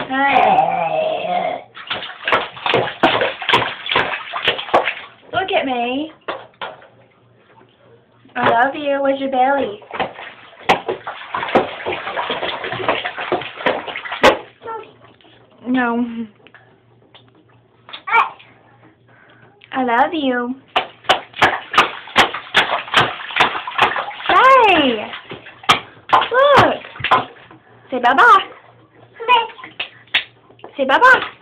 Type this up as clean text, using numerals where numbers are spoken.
Hey. Look at me. I love you. Where's your belly? No. I love you. Hey! Look! Say bye-bye. Say bye-bye.